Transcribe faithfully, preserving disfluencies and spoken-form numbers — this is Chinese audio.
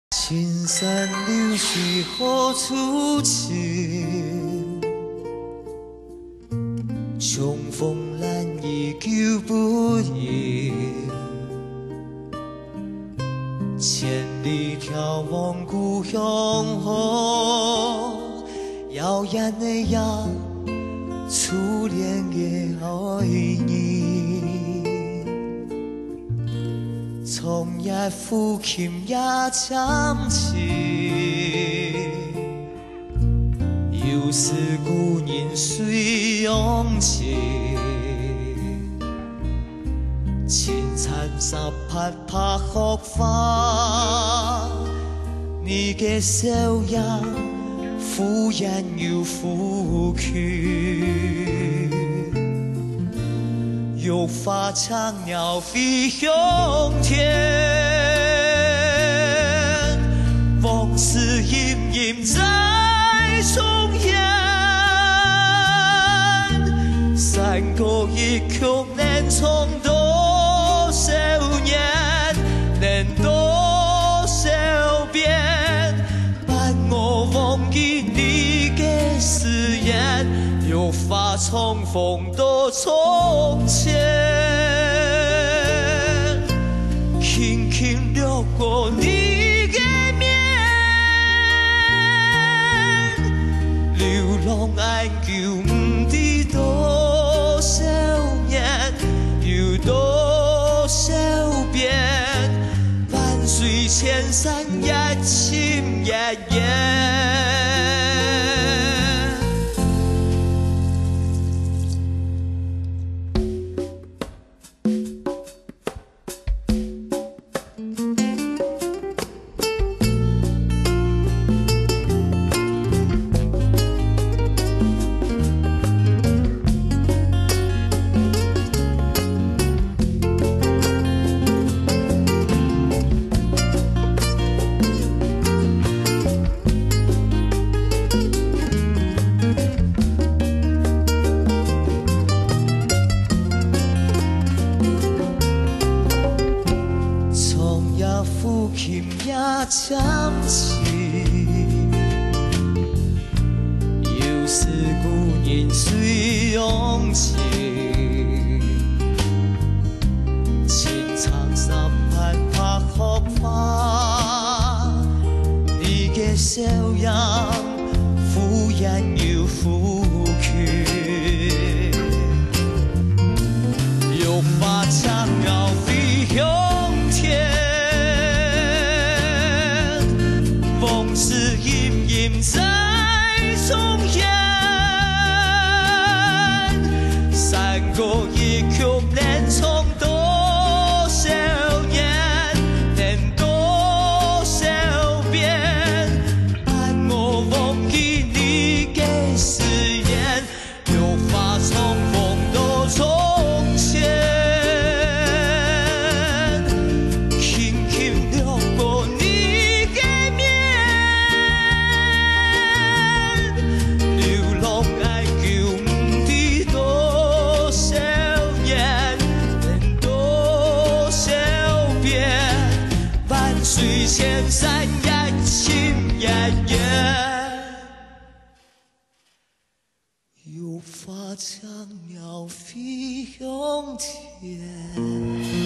青山流水何处寻？重逢难以久不应。千里眺望故乡河，遥远的呀，初恋的爱人。 从夜抚琴也참치，又是故人水涌起。青残十拍拍荷花，你的笑容敷衍又拂去。 玉发苍鸟飞向天，往事隐隐在重演。山歌一曲能唱多少年，能多少遍，伴我忘记你的誓言。 又发重逢的从前，轻轻掠过你的面，流浪安久不知多少年，有多少遍，伴随千山一心一眼。 抚琴也참치，又是故人水涌起。青苍十拍拍荷花，你的笑容敷衍又拂去。玉发苍鸟飞向天。 往事隐隐在重演，山歌一曲能唱多少年，能多少遍，伴我忘记你的誓言，又发重逢的从前，轻轻掠过你。 随千山一心一眼，又发苍鸟飞向天。